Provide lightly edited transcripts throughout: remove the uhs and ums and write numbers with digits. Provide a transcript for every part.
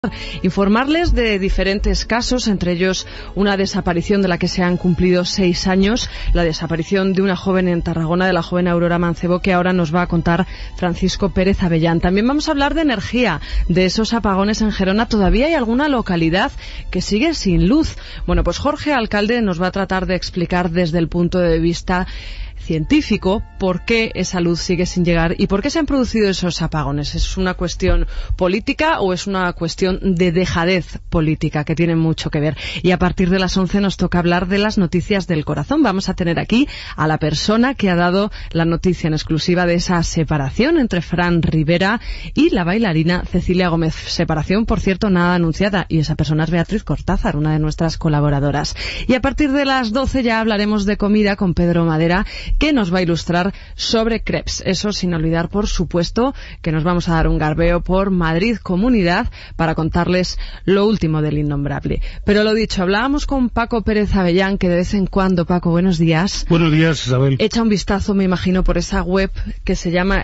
Informarles de diferentes casos, entre ellos una desaparición de la que se han cumplido 6 años, la desaparición de una joven en Tarragona, de la joven Aurora Mancebo, que ahora nos va a contar Francisco Pérez Avellán. También vamos a hablar de energía, de esos apagones en Gerona. Todavía hay alguna localidad que sigue sin luz. Bueno, pues Jorge, alcalde, nos va a tratar de explicar desde el punto de vista científico por qué esa luz sigue sin llegar y por qué se han producido esos apagones. ¿Es una cuestión política o es una cuestión de dejadez política que tiene mucho que ver? Y a partir de las 11 nos toca hablar de las noticias del corazón. Vamos a tener aquí a la persona que ha dado la noticia en exclusiva de esa separación entre Fran Rivera y la bailarina Cecilia Gómez. Separación, por cierto, nada anunciada, y esa persona es Beatriz Cortázar, una de nuestras colaboradoras. Y a partir de las 12 ya hablaremos de comida con Pedro Madera, que nos va a ilustrar sobre crepes. Eso sin olvidar, por supuesto, que nos vamos a dar un garbeo por Madrid Comunidad para contarles lo último del innombrable. Pero lo dicho, hablábamos con Paco Pérez Avellán, que de vez en cuando, Paco, buenos días. Buenos días, Isabel. Echa un vistazo, me imagino, por esa web que se llama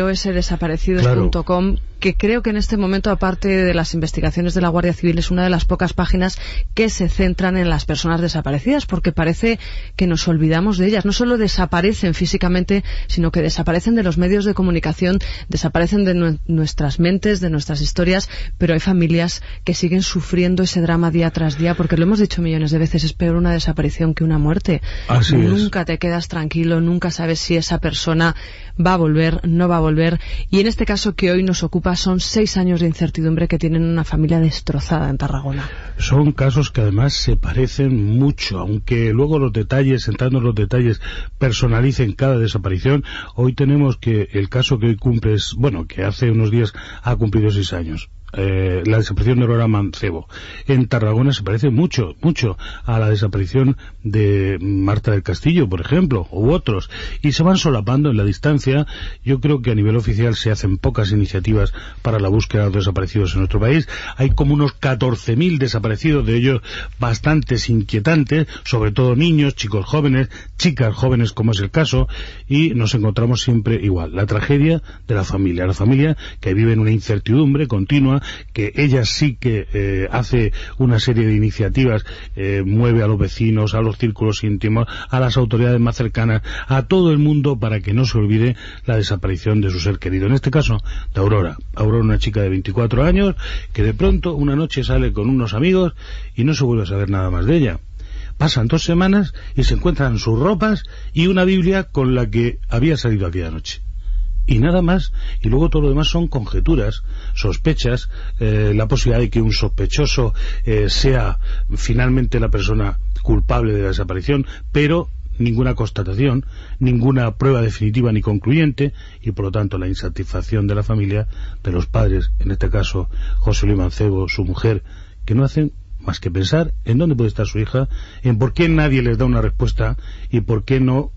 sosdesaparecidos.com, que creo que en este momento, aparte de las investigaciones de la Guardia Civil, es una de las pocas páginas que se centran en las personas desaparecidas, porque parece que nos olvidamos de ellas. No solo desaparecen físicamente, sino que desaparecen de los medios de comunicación, desaparecen de nuestras mentes, de nuestras historias, pero hay familias que siguen sufriendo ese drama día tras día, porque lo hemos dicho millones de veces, es peor una desaparición que una muerte. Así es. Nunca te quedas tranquilo, nunca sabes si esa persona va a volver, no va a volver, y en este caso que hoy nos ocupa son 6 años de incertidumbre que tienen una familia destrozada en Tarragona. Son casos que además se parecen mucho, aunque luego los detalles, entrando en los detalles, personalicen cada desaparición. Hoy tenemos que el caso que hoy cumple es, bueno, que hace unos días ha cumplido 6 años. La desaparición de Aurora Mancebo en Tarragona se parece mucho a la desaparición de Marta del Castillo, por ejemplo, u otros, y se van solapando en la distancia. Yo creo que a nivel oficial se hacen pocas iniciativas para la búsqueda de los desaparecidos en nuestro país. Hay como unos 14.000 desaparecidos, de ellos bastantes inquietantes, sobre todo niños, chicos jóvenes, chicas jóvenes, como es el caso, y nos encontramos siempre igual, la tragedia de la familia que vive en una incertidumbre continua, que ella sí que hace una serie de iniciativas, mueve a los vecinos, a los círculos íntimos, a las autoridades más cercanas, a todo el mundo, para que no se olvide la desaparición de su ser querido. En este caso, de Aurora. Aurora, una chica de 24 años, que de pronto una noche sale con unos amigos y no se vuelve a saber nada más de ella. Pasan 2 semanas y se encuentran sus ropas y una Biblia con la que había salido aquella noche. Y nada más, y luego todo lo demás son conjeturas, sospechas, la posibilidad de que un sospechoso sea finalmente la persona culpable de la desaparición, pero ninguna constatación, ninguna prueba definitiva ni concluyente, y por lo tanto la insatisfacción de la familia, de los padres, en este caso José Luis Mancebo, su mujer, que no hacen más que pensar en dónde puede estar su hija, en por qué nadie les da una respuesta y por qué no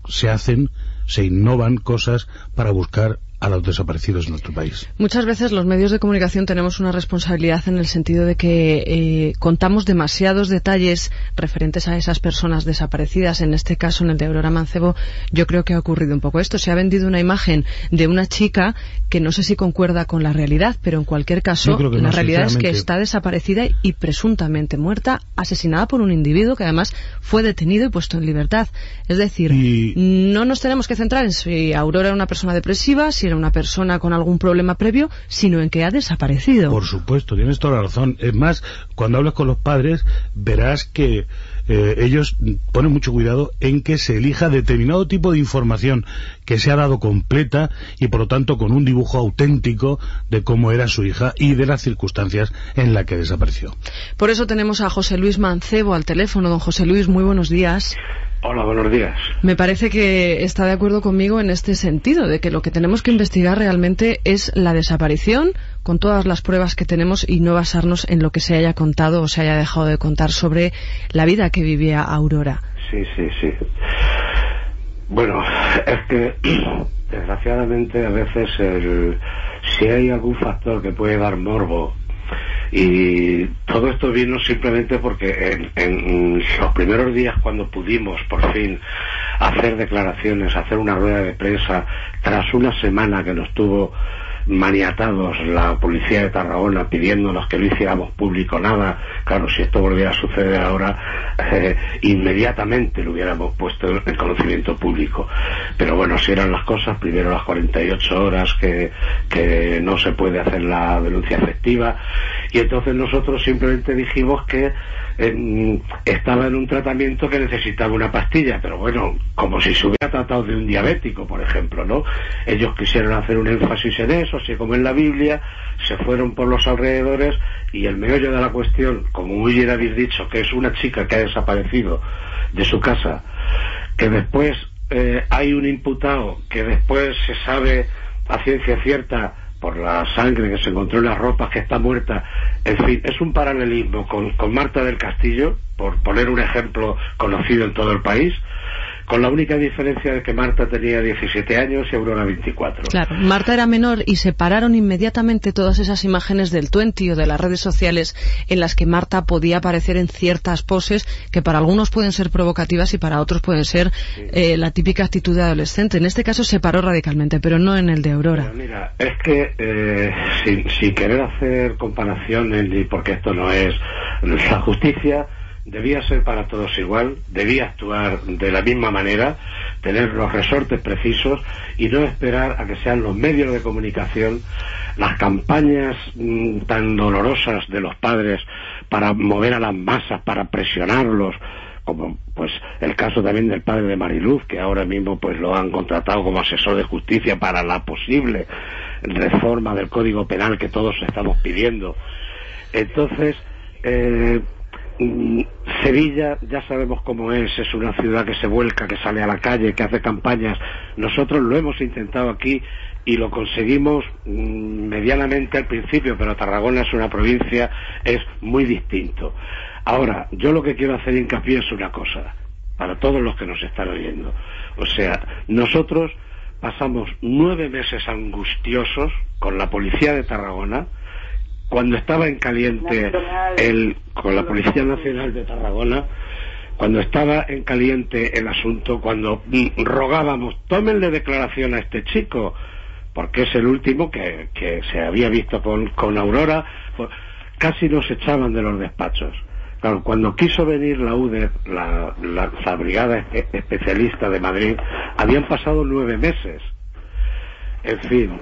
se innovan cosas para buscar a los desaparecidos en nuestro país. Muchas veces los medios de comunicación tenemos una responsabilidad en el sentido de que contamos demasiados detalles referentes a esas personas desaparecidas. En este caso, en el de Aurora Mancebo, yo creo que ha ocurrido un poco esto. Se ha vendido una imagen de una chica que no sé si concuerda con la realidad, pero en cualquier caso la realidad es que está desaparecida y presuntamente muerta, asesinada por un individuo que además fue detenido y puesto en libertad. Es decir, no nos tenemos que centrar en si Aurora era una persona depresiva, si era una persona con algún problema previo, sino en que ha desaparecido. Por supuesto, tienes toda la razón. Es más, cuando hablas con los padres, verás que ellos ponen mucho cuidado en que se elija determinado tipo de información que se ha dado completa y por lo tanto con un dibujo auténtico de cómo era su hija y de las circunstancias en las que desapareció. Por eso tenemos a José Luis Mancebo al teléfono. Don José Luis, muy buenos días. Hola, buenos días. Me parece que está de acuerdo conmigo en este sentido, de que lo que tenemos que investigar realmente es la desaparición, con todas las pruebas que tenemos, y no basarnos en lo que se haya contado o se haya dejado de contar sobre la vida que vivía Aurora. Sí. Bueno, es que desgraciadamente a veces si hay algún factor que puede dar morbo, y todo esto vino simplemente porque en los primeros días, cuando pudimos por fin hacer declaraciones, hacer una rueda de prensa, tras una semana que nos tuvo maniatados la policía de Tarragona pidiéndonos que no hiciéramos público nada. Claro, si esto volviera a suceder ahora, inmediatamente lo hubiéramos puesto en conocimiento público. Pero bueno, si eran las cosas, primero las 48 horas que no se puede hacer la denuncia efectiva, y entonces nosotros simplemente dijimos que estaba en un tratamiento que necesitaba una pastilla, pero bueno, como si se hubiera tratado de un diabético, por ejemplo, ¿no? Ellos quisieron hacer un énfasis en eso, así como en la Biblia, se fueron por los alrededores, y el meollo de la cuestión, como muy bien habéis dicho, que es una chica que ha desaparecido de su casa, que después hay un imputado, que después se sabe a ciencia cierta por la sangre que se encontró en las ropas que está muerta. En fin, es un paralelismo con Marta del Castillo, por poner un ejemplo conocido en todo el país, con la única diferencia de que Marta tenía 17 años y Aurora 24. Claro, Marta era menor y separaron inmediatamente todas esas imágenes del Twenty o de las redes sociales en las que Marta podía aparecer en ciertas poses que para algunos pueden ser provocativas y para otros pueden ser la típica actitud de adolescente. En este caso se paró radicalmente, pero no en el de Aurora. Pero mira, es que sin querer hacer comparaciones, ni porque esto no es la justicia, debía ser para todos igual, debía actuar de la misma manera, tener los resortes precisos y no esperar a que sean los medios de comunicación, las campañas tan dolorosas de los padres para mover a las masas, para presionarlos, como pues el caso también del padre de Mariluz, que ahora mismo pues lo han contratado como asesor de justicia para la posible reforma del Código Penal que todos estamos pidiendo. Entonces, Sevilla ya sabemos cómo es una ciudad que se vuelca, que sale a la calle, que hace campañas. Nosotros lo hemos intentado aquí y lo conseguimos medianamente al principio, pero Tarragona es una provincia, es muy distinto. Ahora, yo lo que quiero hacer hincapié es una cosa, para todos los que nos están oyendo. O sea, nosotros pasamos 9 meses angustiosos con la policía de Tarragona, cuando estaba en caliente con la Policía Nacional de Tarragona, cuando estaba en caliente el asunto, cuando rogábamos, tómenle declaración a este chico, porque es el último que se había visto con Aurora, pues, casi nos echaban de los despachos. Claro, cuando quiso venir la UDE, la Brigada Especialista de Madrid, habían pasado 9 meses. En fin,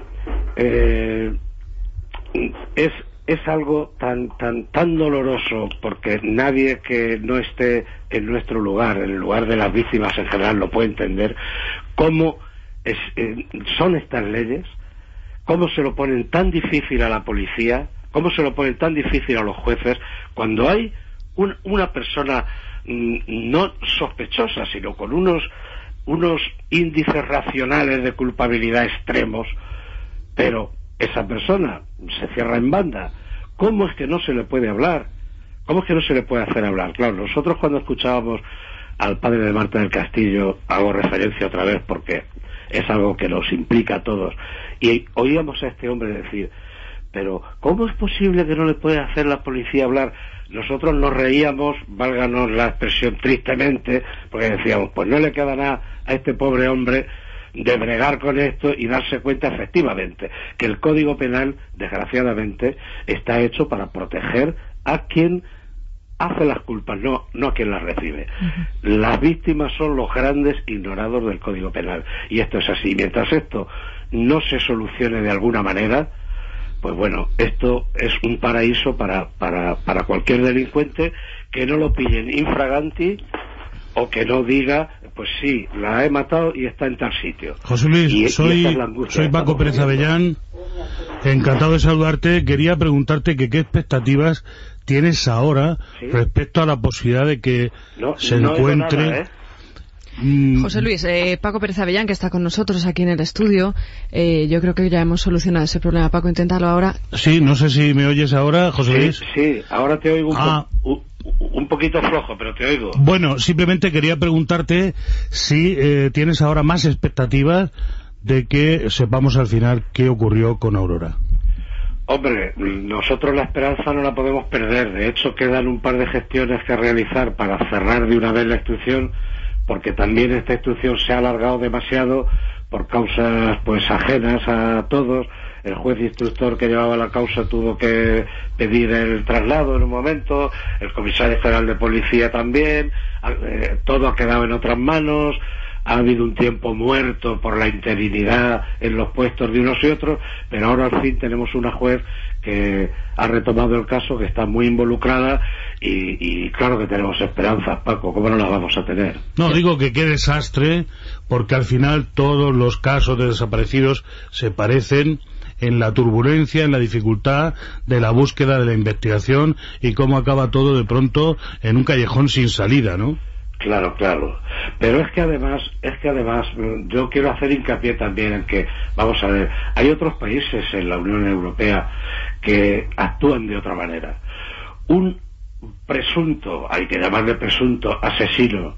es algo tan doloroso, porque nadie que no esté en nuestro lugar, en el lugar de las víctimas en general, lo puede entender, cómo son estas leyes, cómo se lo ponen tan difícil a la policía, cómo se lo ponen tan difícil a los jueces, cuando hay una persona no sospechosa, sino con unos índices racionales de culpabilidad extremos, pero esa persona se cierra en banda. ¿Cómo es que no se le puede hablar? ¿Cómo es que no se le puede hacer hablar? Claro, nosotros cuando escuchábamos al padre de Marta del Castillo, hago referencia otra vez porque es algo que nos implica a todos, y oíamos a este hombre decir, pero ¿cómo es posible que no le pueda hacer la policía hablar? Nosotros nos reíamos, válganos la expresión, tristemente, porque decíamos, pues no le queda nada a este pobre hombre de bregar con esto y darse cuenta efectivamente que el Código Penal, desgraciadamente, está hecho para proteger a quien hace las culpas, no a quien las recibe. Las víctimas son los grandes ignorados del Código Penal, y esto es así. Mientras esto no se solucione de alguna manera, pues bueno, esto es un paraíso para cualquier delincuente que no lo pillen infraganti o que no diga, pues sí, la he matado y está en tal sitio. José Luis, soy Paco Pérez Avellán, encantado de saludarte. Quería preguntarte que qué expectativas tienes ahora respecto a la posibilidad de que se encuentre... Nada, José Luis, Paco Pérez Avellán, que está con nosotros aquí en el estudio, yo creo que ya hemos solucionado ese problema. Paco, inténtalo ahora. Sí, no sé si me oyes ahora, José Luis. Sí, ahora te oigo un poquito flojo, pero te oigo. Bueno, simplemente quería preguntarte si tienes ahora más expectativas de que sepamos al final qué ocurrió con Aurora. Hombre, nosotros la esperanza no la podemos perder. De hecho, quedan un par de gestiones que realizar para cerrar de una vez la instrucción, porque también esta instrucción se ha alargado demasiado por causas pues ajenas a todos. el juez instructor que llevaba la causa tuvo que pedir el traslado en un momento, el comisario general de policía también, todo ha quedado en otras manos. Ha habido un tiempo muerto por la interinidad en los puestos de unos y otros, pero ahora al fin tenemos una juez que ha retomado el caso, que está muy involucrada y claro que tenemos esperanzas, Paco, ¿cómo no las vamos a tener? No, digo que qué desastre, porque al final todos los casos de desaparecidos se parecen en la turbulencia, en la dificultad de la búsqueda, de la investigación y cómo acaba todo de pronto en un callejón sin salida, ¿no? Claro, pero es que además yo quiero hacer hincapié también en que, vamos a ver, hay otros países en la Unión Europea que actúan de otra manera. Un presunto, hay que llamarle presunto, asesino,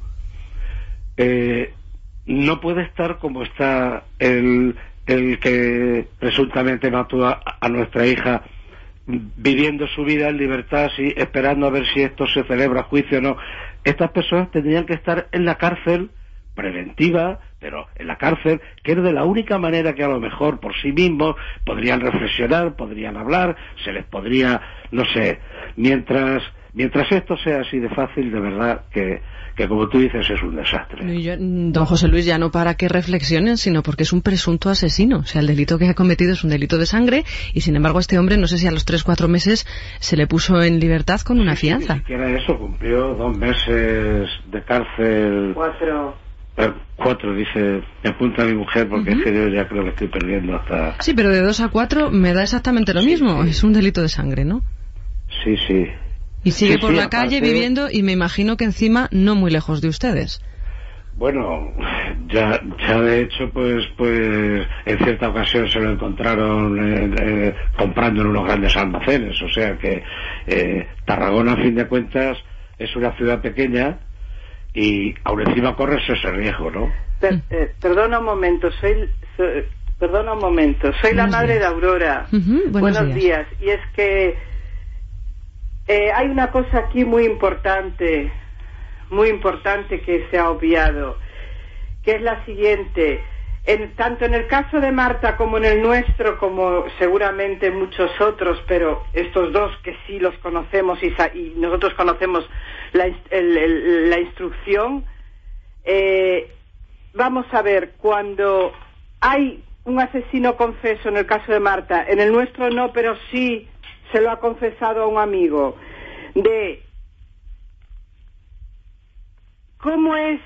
no puede estar como está el que presuntamente mató a nuestra hija, viviendo su vida en libertad, sí, esperando a ver si esto se celebra juicio o no. Estas personas tendrían que estar en la cárcel preventiva, pero en la cárcel, que es de la única manera que a lo mejor por sí mismos podrían reflexionar, podrían hablar, se les podría, no sé, mientras esto sea así de fácil, de verdad que como tú dices es un desastre. Don José Luis, ya no para que reflexionen, sino porque es un presunto asesino. O sea, el delito que ha cometido es un delito de sangre y sin embargo este hombre, no sé si a los 3-4 meses se le puso en libertad con una fianza. Ni siquiera eso, cumplió 2 meses de cárcel. 4, dice, me apunta mi mujer porque es que yo ya creo que estoy perdiendo hasta... Sí, pero de 2 a 4 me da exactamente lo mismo, sí. Es un delito de sangre, ¿no? Sí. Y sigue por la calle viviendo y me imagino que encima no muy lejos de ustedes. Bueno, ya de hecho pues en cierta ocasión se lo encontraron comprando en unos grandes almacenes, o sea que Tarragona a fin de cuentas es una ciudad pequeña y aún encima corres ese riesgo, ¿no? Perdona un momento, soy la madre de Aurora. Buenos días. Y es que hay una cosa aquí muy importante que se ha obviado, que es la siguiente. Tanto en el caso de Marta como en el nuestro, como seguramente muchos otros, pero estos dos que sí los conocemos y nosotros conocemos la instrucción, vamos a ver, cuando hay un asesino confeso en el caso de Marta, en el nuestro no, pero sí se lo ha confesado a un amigo, de cómo es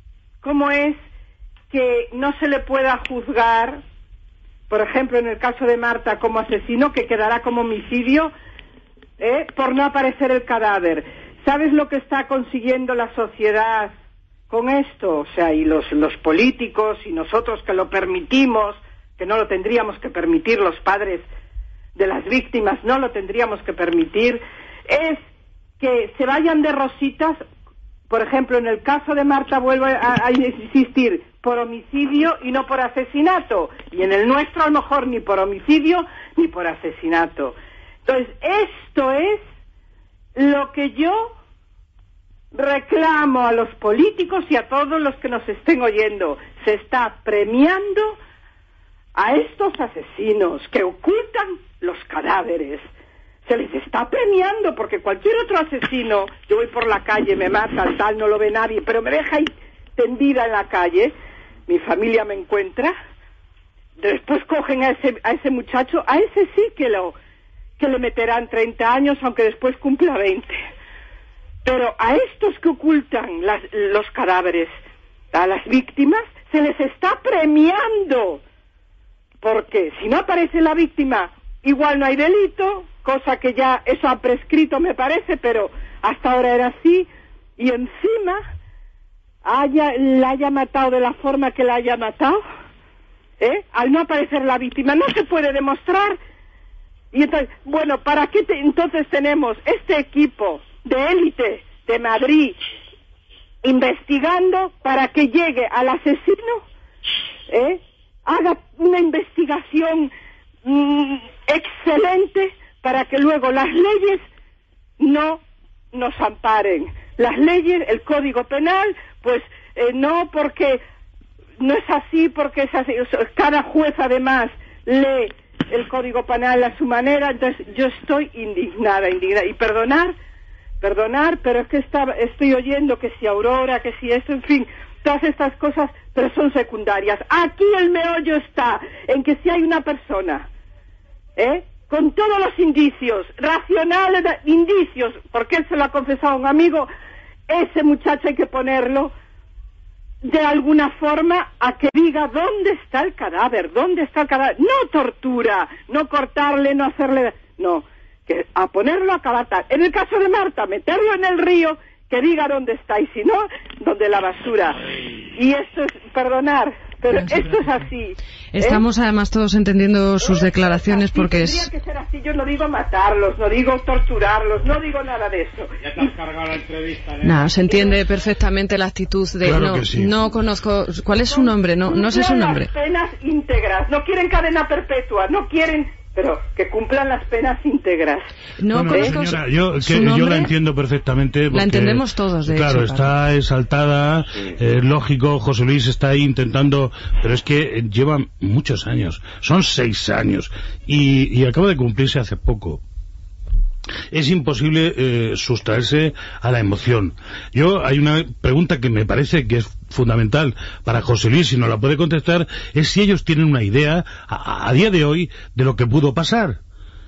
que no se le pueda juzgar, por ejemplo en el caso de Marta, como asesino, que quedará como homicidio, por no aparecer el cadáver. ¿Sabes lo que está consiguiendo la sociedad con esto? O sea, y los políticos y nosotros que lo permitimos, que no lo tendríamos que permitir, los padres de las víctimas no lo tendríamos que permitir, es que se vayan de rositas. Por ejemplo, en el caso de Marta, vuelvo a insistir, por homicidio y no por asesinato, y en el nuestro a lo mejor ni por homicidio ni por asesinato. Entonces, esto es lo que yo reclamo a los políticos y a todos los que nos estén oyendo. Se está premiando a estos asesinos que ocultan los cadáveres. Se les está premiando, porque cualquier otro asesino, yo voy por la calle, me mata, tal, no lo ve nadie, pero me deja ahí tendida en la calle, mi familia me encuentra, después cogen a ese muchacho, a ese sí que le meterán 30 años, aunque después cumpla 20. Pero a estos que ocultan los cadáveres, a las víctimas, se les está premiando, porque si no aparece la víctima, igual no hay delito, cosa que ya eso ha prescrito, me parece, pero hasta ahora era así, y encima la haya matado de la forma que la haya matado, al no aparecer la víctima no se puede demostrar. Y entonces, bueno, ¿para qué entonces tenemos este equipo de élite de Madrid investigando para que llegue al asesino, haga una investigación excelente para que luego las leyes no nos amparen? Las leyes, el Código Penal, pues no, porque no es así, porque es así. Cada juez además lee el Código Penal a su manera. Entonces yo estoy indignada, y perdonar, pero es que estoy oyendo que si Aurora, que si esto, en fin, todas estas cosas, pero son secundarias. Aquí el meollo está en que si hay una persona, con todos los indicios, racionales indicios, porque él se lo ha confesado a un amigo, ese muchacho hay que ponerlo de alguna forma a que diga dónde está el cadáver, no tortura, no cortarle, no hacerle, no, que a ponerlo a cabatar. En el caso de Marta, meterlo en el río, que diga dónde está, y si no, donde la basura. Y esto es perdonar, pero esto es así. Estamos además todos entendiendo sus declaraciones porque tendría que ser así. Yo no digo matarlos, no digo torturarlos, no digo nada de eso. Ya te has cargado la entrevista, ¿eh? No, se entiende perfectamente la actitud de... Claro que sí. No conozco... ¿Cuál es su nombre? No sé su nombre. Las penas íntegras, no quieren cadena perpetua, no quieren... pero que cumplan las penas íntegras. No conozco señora, yo la entiendo perfectamente. Porque, la entendemos todos, de claro, hecho. Claro, está exaltada, lógico, José Luis está ahí intentando, pero es que llevan muchos años, son 6 años, y acaba de cumplirse hace poco. Es imposible sustraerse a la emoción. Hay una pregunta que me parece que es fundamental para José Luis, si no la puede contestar, es si ellos tienen una idea a día de hoy de lo que pudo pasar.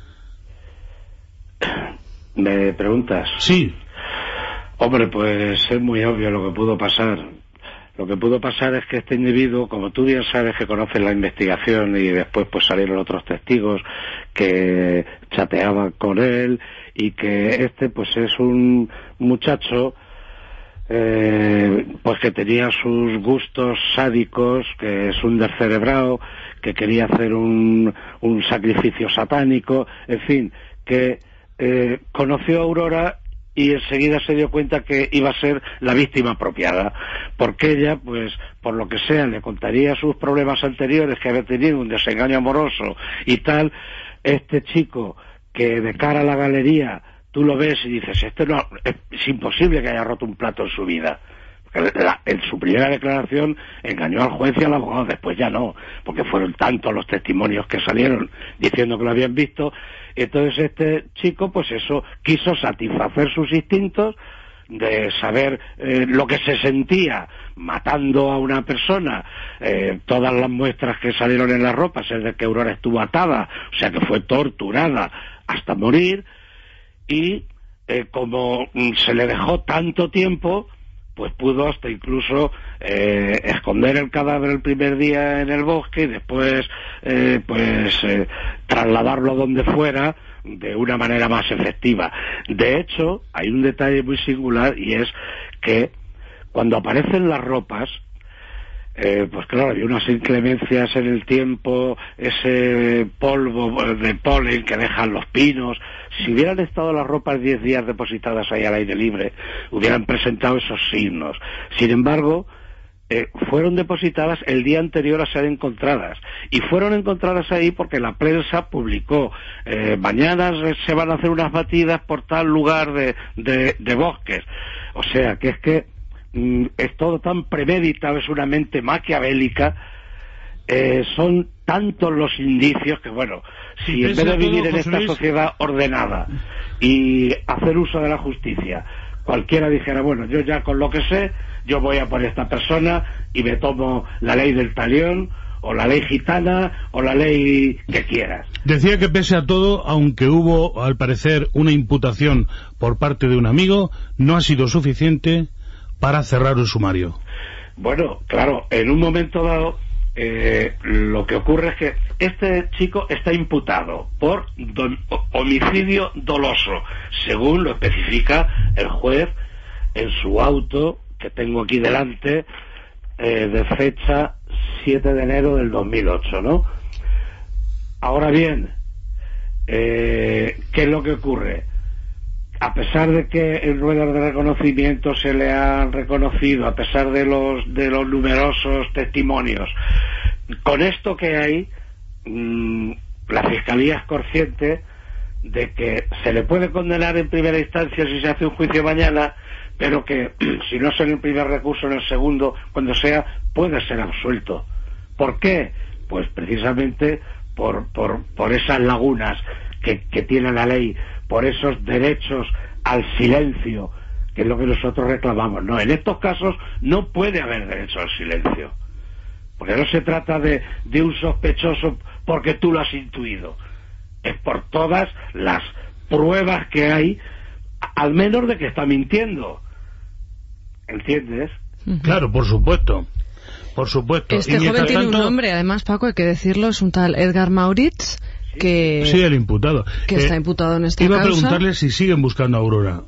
¿Me preguntas? Sí. Hombre, pues es muy obvio lo que pudo pasar. Lo que pudo pasar es que este individuo, como tú bien sabes que conoces la investigación y después pues salieron otros testigos que chateaban con él, y que este pues es un muchacho pues que tenía sus gustos sádicos, que es un descerebrado, que quería hacer un sacrificio satánico, en fin, que conoció a Aurora y enseguida se dio cuenta que iba a ser la víctima apropiada, porque ella, pues, por lo que sea, le contaría sus problemas anteriores, que había tenido un desengaño amoroso y tal. Este chico, que de cara a la galería tú lo ves y dices, es imposible que haya roto un plato en su vida. En su primera declaración engañó al juez y al abogado, después ya no, porque fueron tantos los testimonios que salieron diciendo que lo habían visto. Entonces este chico, pues eso, quiso satisfacer sus instintos de saber lo que se sentía matando a una persona. Todas las muestras que salieron en las ropas es de que Aurora estuvo atada, o sea que fue torturada hasta morir, y como se le dejó tanto tiempo, pues pudo hasta incluso esconder el cadáver el primer día en el bosque y después trasladarlo donde fuera de una manera más efectiva. De hecho, hay un detalle muy singular, y es que cuando aparecen las ropas, pues claro, había unas inclemencias en el tiempo, ese polvo de polen que dejan los pinos. Si hubieran estado las ropas 10 días depositadas ahí al aire libre, hubieran presentado esos signos. Sin embargo, fueron depositadas el día anterior a ser encontradas, y fueron encontradas ahí porque la prensa publicó mañana se van a hacer unas batidas por tal lugar de bosques. O sea que es que es todo tan premeditado, es una mente maquiavélica. Son tantos los indicios que, bueno, si en vez de vivir en esta sociedad ordenada y hacer uso de la justicia, cualquiera dijera, bueno, yo ya con lo que sé, yo voy a por esta persona y me tomo la ley del talión, o la ley gitana, o la ley que quieras. Decía que pese a todo, aunque hubo, al parecer, una imputación por parte de un amigo, no ha sido suficiente para cerrar el sumario. Bueno, claro, en un momento dado, lo que ocurre es que este chico está imputado por homicidio doloso, según lo especifica el juez en su auto, que tengo aquí delante, de fecha 7 de enero del 2008, ¿no? Ahora bien, ¿qué es lo que ocurre? A pesar de que en ruedas de reconocimiento se le han reconocido, a pesar de los numerosos testimonios, con esto que hay, la Fiscalía es consciente de que se le puede condenar en primera instancia si se hace un juicio mañana, pero que si no es en el primer recurso, en el segundo, cuando sea, puede ser absuelto. ¿Por qué? Pues precisamente por esas lagunas que tiene la ley, por esos derechos al silencio, que es lo que nosotros reclamamos. No, en estos casos no puede haber derecho al silencio, porque no se trata de un sospechoso porque tú lo has intuido, es por todas las pruebas que hay, al menos de que está mintiendo, ¿entiendes? Claro, por supuesto. Por supuesto. Este joven tiene un nombre, además, Paco, hay que decirlo, es un tal Edgar Maurits, que... Sí, el imputado. Que está imputado en esta causa. Iba a preguntarle si siguen buscando a Aurora.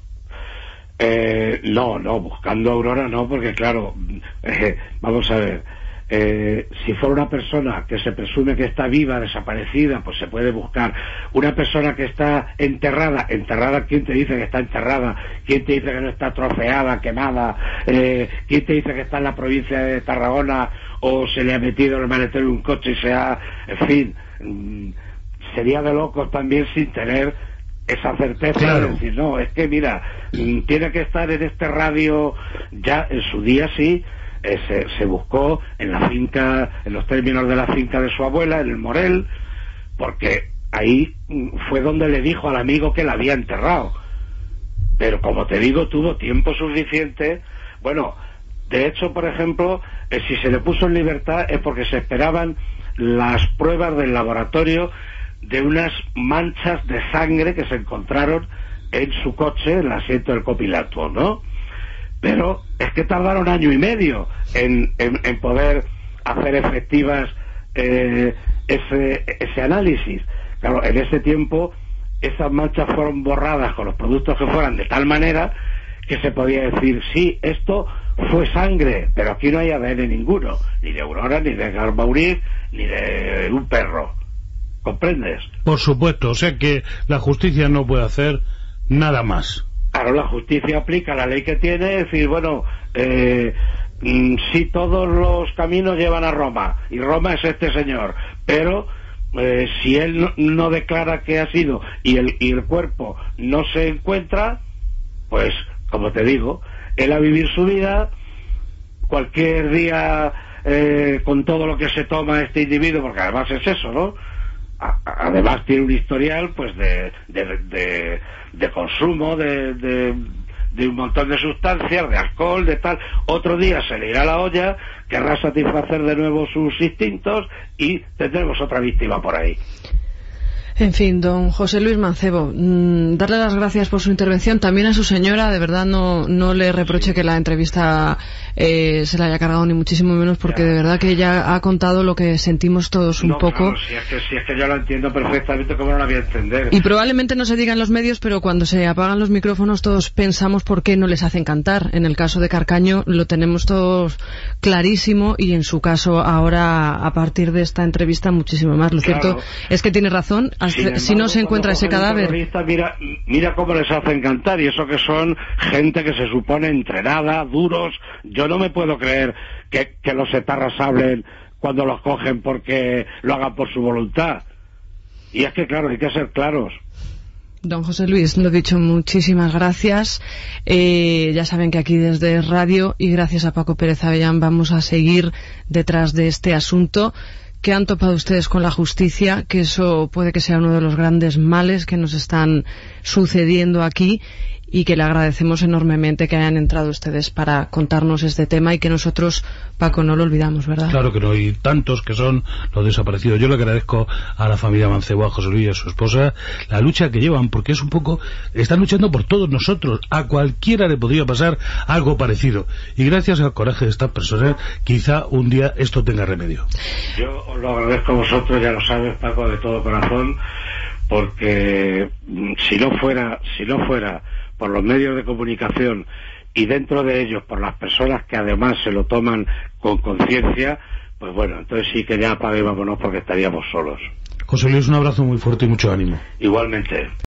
No, buscando a Aurora no, porque claro, vamos a ver, si fuera una persona que se presume que está viva, desaparecida, pues se puede buscar. Una persona que está enterrada, ¿quién te dice que está enterrada? ¿Quién te dice que no está trofeada, quemada? ¿Quién te dice que está en la provincia de Tarragona o se le ha metido en el maletero un coche y se ha... En fin, sería de locos también sin tener esa certeza. Claro. De decir, no, es que mira, tiene que estar en este radio. Ya en su día sí, se buscó en la finca, en los términos de la finca de su abuela, en el Morel, porque ahí fue donde le dijo al amigo que la había enterrado. Pero como te digo, tuvo tiempo suficiente. Bueno, de hecho, por ejemplo, si se le puso en libertad es porque se esperaban las pruebas del laboratorio de unas manchas de sangre que se encontraron en su coche, en el asiento del copiloto, ¿no? Pero es que tardaron 1 año y medio en poder hacer efectivas ese análisis. Claro, en ese tiempo esas manchas fueron borradas con los productos que fueran, de tal manera que se podía decir, sí, esto fue sangre, pero aquí no hay ADN ninguno, ni de Aurora, ni de Edgar Maurits, ni de un perro. ¿Comprendes? Por supuesto, o sea que la justicia no puede hacer nada más. Claro, la justicia aplica la ley que tiene, es decir, bueno, sí, todos los caminos llevan a Roma, y Roma es este señor, pero si él no declara que ha sido, y el cuerpo no se encuentra, pues, como te digo, él a vivir su vida, cualquier día, con todo lo que se toma este individuo, porque además es eso, ¿no? Además tiene un historial pues de consumo de un montón de sustancias, de alcohol, de tal. Otro día se le irá la olla, querrá satisfacer de nuevo sus instintos y tendremos otra víctima por ahí. En fin, don José Luis Mancebo, darle las gracias por su intervención, también a su señora, de verdad no le reproche que la entrevista se la haya cargado, ni muchísimo menos, porque de verdad que ella ha contado lo que sentimos todos un poco. Claro, si es que yo lo entiendo perfectamente, ¿cómo no lo voy a entender? Y probablemente no se diga en los medios, pero cuando se apagan los micrófonos todos pensamos por qué no les hacen cantar. En el caso de Carcaño lo tenemos todos clarísimo, y en su caso ahora, a partir de esta entrevista, muchísimo más. Lo cierto es que tiene razón. Embargo, si no se encuentra ese cadáver, mira cómo les hacen cantar, y eso que son gente que se supone entrenada, duros. Yo no me puedo creer que los etarras hablen cuando los cogen porque lo hagan por su voluntad. Y es que claro, hay que ser claros. Don José Luis, lo dicho, muchísimas gracias. Ya saben que aquí desde Radio, y gracias a Paco Pérez Avellán, vamos a seguir detrás de este asunto. ¿Qué han topado ustedes con la justicia? Que eso puede que sea uno de los grandes males que nos están sucediendo aquí, y que le agradecemos enormemente que hayan entrado ustedes para contarnos este tema, y que nosotros, Paco, no lo olvidamos, ¿verdad? Claro que no, y tantos que son los desaparecidos. Yo le agradezco a la familia Mancebo, a José Luis y a su esposa, la lucha que llevan, porque es un poco, están luchando por todos nosotros. A cualquiera le podría pasar algo parecido, y gracias al coraje de estas personas quizá un día esto tenga remedio. Yo os lo agradezco a vosotros, ya lo sabes, Paco, de todo corazón, porque si no fuera por los medios de comunicación, y dentro de ellos por las personas que además se lo toman con conciencia, pues bueno, entonces sí que ya apague y vámonos, porque estaríamos solos. José Luis, un abrazo muy fuerte y mucho ánimo. Igualmente.